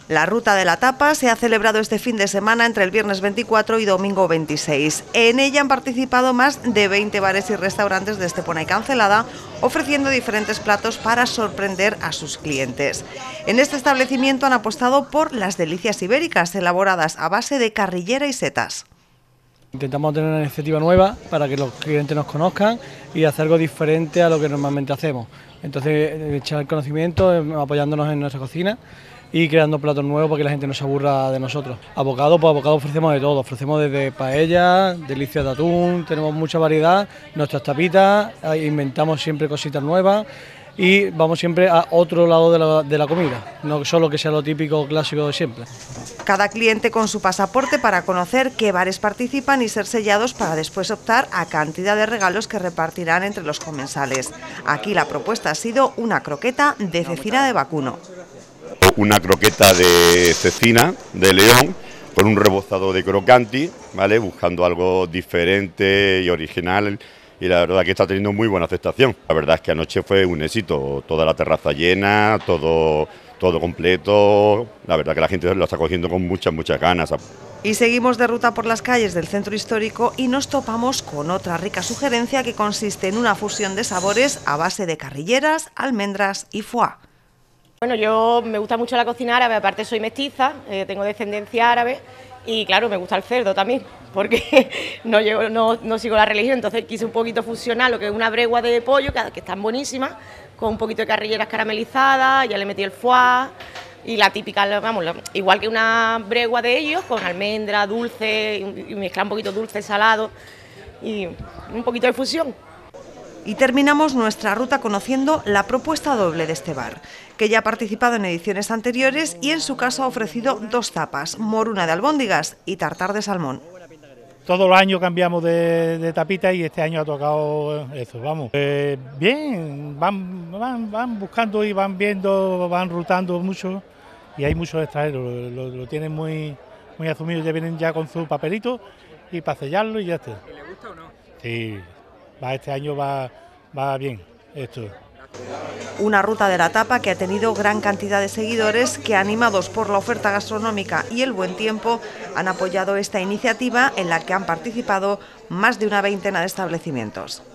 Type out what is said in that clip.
La Ruta de la Tapa se ha celebrado este fin de semana entre el viernes 24 y domingo 26. En ella han participado más de 20 bares y restaurantes de Estepona y Cancelada, ofreciendo diferentes platos para sorprender a sus clientes. En este establecimiento han apostado por las delicias ibéricas, elaboradas a base de carrillera y setas. Intentamos tener una iniciativa nueva para que los clientes nos conozcan y hacer algo diferente a lo que normalmente hacemos. Entonces, echar el conocimiento, apoyándonos en nuestra cocina y creando platos nuevos para que la gente no se aburra de nosotros. Abocado, pues abocado ofrecemos de todo, ofrecemos desde paella, delicias de atún, tenemos mucha variedad, nuestras tapitas, inventamos siempre cositas nuevas y vamos siempre a otro lado de la comida, no solo que sea lo típico clásico de siempre. Cada cliente con su pasaporte para conocer qué bares participan y ser sellados para después optar a cantidad de regalos que repartirán entre los comensales. Aquí la propuesta ha sido una croqueta de cecina de vacuno. Una croqueta de cecina de león con un rebozado de crocanti, ¿vale? Buscando algo diferente y original, y la verdad que está teniendo muy buena aceptación. La verdad es que anoche fue un éxito, toda la terraza llena, todo completo. La verdad que la gente lo está cogiendo con muchas ganas. Y seguimos de ruta por las calles del centro histórico y nos topamos con otra rica sugerencia que consiste en una fusión de sabores a base de carrilleras, almendras y foie. Bueno, yo me gusta mucho la cocina árabe, aparte soy mestiza, tengo descendencia árabe y claro, me gusta el cerdo también, porque no sigo la religión, entonces quise un poquito fusionar lo que es una bregua de pollo, que están buenísimas, con un poquito de carrilleras caramelizadas, ya le metí el foie y la típica, vamos, igual que una bregua de ellos, con almendra, dulce, y mezclar un poquito dulce, salado y un poquito de fusión. Y terminamos nuestra ruta conociendo la propuesta doble de este bar, que ya ha participado en ediciones anteriores y en su caso ha ofrecido dos tapas, moruna de albóndigas y tartar de salmón. Todos los años cambiamos de tapita y este año ha tocado eso, vamos. Bien, van buscando y van viendo, van rutando mucho y hay muchos extranjeros, lo tienen muy asumido, ya vienen ya con su papelito y para sellarlo y ya está. ¿Y le gusta o no? Sí. Este año va bien esto. Una ruta de la tapa que ha tenido gran cantidad de seguidores que, animados por la oferta gastronómica y el buen tiempo, han apoyado esta iniciativa en la que han participado más de una veintena de establecimientos.